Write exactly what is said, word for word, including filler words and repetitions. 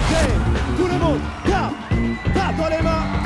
Ok, tout le monde, tape, tape dans les mains.